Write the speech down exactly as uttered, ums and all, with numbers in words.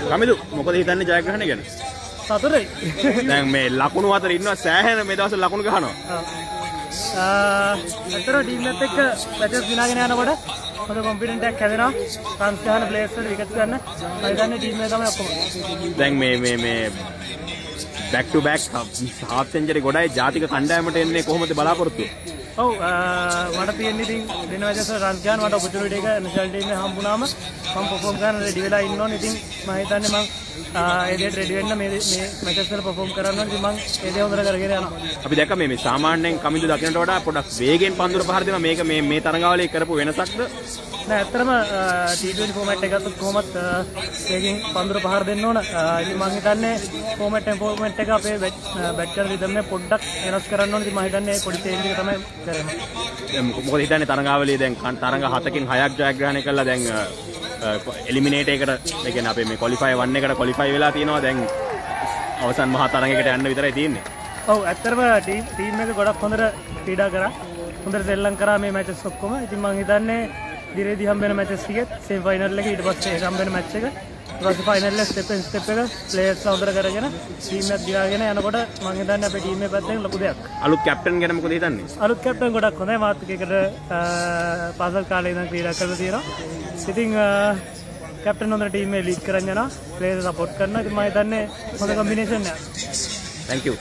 කමිදු මොකද හිතන්නේ ජයග්‍රහණය ගැන? සතුටුයි. දැන් මේ ලකුණු අතර ඉන්නවා සෑහෙන මේ දවස්වල ලකුණු ගහනවා. අතර ටීම් එකත් එක්ක මැචස් දිනාගෙන යනකොට හොඳ කොන්ෆිඩන්ට් එකක් හැදෙනවා. රන්ස් ගන්න ප්ලේයර්ස් වල විකට් ගන්න. මම හිතන්නේ ටීම් එක තමයි ඔක්කොම. දැන් මේ මේ මේ back to back half century ගොඩයි ජාතික කණ්ඩායමට එන්නේ කොහොමද බලාපොරොත්තු? ඔව් මට තියෙන්නේ ඉතින් වෙන මැචස් වල රන්ස් ගන්න මට ඔපචුනිටි එක නැෂනල් ටීම් එකේ හම්බුනාම මම perform කරන්න රෙඩි වෙලා ඉන්න ඕනේ. ඉතින් මම හිතන්නේ මම ඒ දෙයට රෙඩි වෙන්න මේ මේ මැචස් වල perform කරන්න ඕනේ. ඉතින් මම ඒ දේ හොඳට කරගෙන යනවා. අපි දැක්ක මේ මේ සාමාන්‍යයෙන් කමිදු දකින්නට වඩා පොඩක් වේගෙන් පන්දුර පහර දෙනවා. මේක මේ මේ තරඟාවලියේ කරපු වෙනසක්ද? නෑ ඇත්තටම ටී ට්වෙන්ටි ෆෝමැට් එක ගත්තොත් කොහොමත් ඒකෙන් පන්දුර පහර දෙන්න ඕන. ඉතින් මම හිතන්නේ ෆෝමැට් එක ෆෝමැට් එක අපේ බැට් කරන රිද්ම එක පොඩ්ඩක් වෙනස් කරන්න ඕනේ. ඉතින් මම හිතන්නේ පොඩි චේන්ජ් එක තමයි කරන්නේ. දැන් මොකද හිතන්නේ තරඟාවලියේ දැන් තරඟ හතකින් හයක් ජයග්‍රහණය කළා. දැන් එලිමිනේට් එකකට ඒ කියන්නේ අපේ මේ ක්වොලිෆයි වන් එකට ක්වොලිෆයි වෙලා තියෙනවා. දැන් අවසන් මහා තරඟයකට යන්න විතරයි තියෙන්නේ. ඔව් ඇත්තටම ටීම් එක ගොඩක් හොඳට ක්‍රීඩා කරා. හොඳට සෙල්ලම් කරා මේ මැචස් ඔක්කොම. ඉතින් මම හිතන්නේ දිරේදී හම්බ වෙන මැචස් ටිකෙත් සෙමි ෆයිනල් එකේ ඊට පස්සේ හම්බ වෙන මැච් එක ඊට පස්සේ ෆයිනල් එක ස්ටෙප් ස්ටෙප් එක ප්ලේයර්ස් හොඳට කරගෙන ටීම් එක දිනාගෙන යනකොට මම හිතන්නේ අපේ ටීම් එකේ පැත්තෙන් ලොකු දෙයක්. අලුත් කැප්ටන් ගැන මොකද හිතන්නේ? අලුත් කැප්ටන් ගොඩක් හොඳයි. මාත් එක්කකට පාසල් කාලේ ඉඳන් ක්‍රීඩා කරලා තියෙනවා. ඉතින් කැප්ටන් හොඳට ටීම් එක ලීඩ් කරන් යනවා. ප්ලේයර්ස් සපෝට් කරනවා. ඉතින් මම හිතන්නේ හොඳ කම්බිනේෂන් එකක්. Thank you.